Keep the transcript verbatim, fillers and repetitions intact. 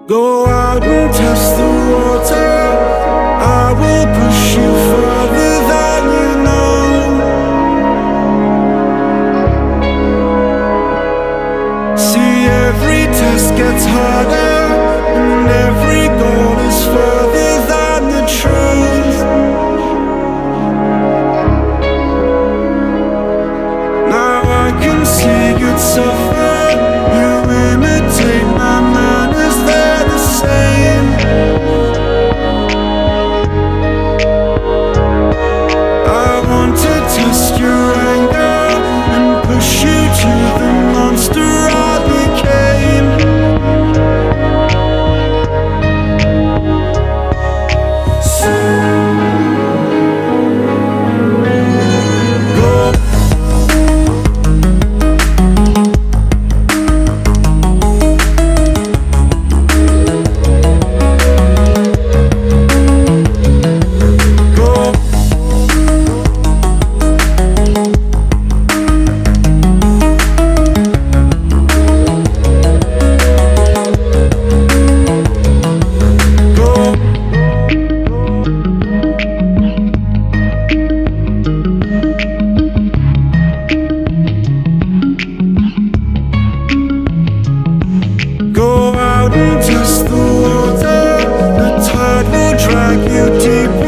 Go out and test the water. I will push you further than you know. See, every test gets harder, and every goal is further than the truth. Now I can see you'd suffer. You imitate my manners, they're the same. I want to test your anger and push you to the monster I became. So go. Go out and test the water. The tide will drag you deep.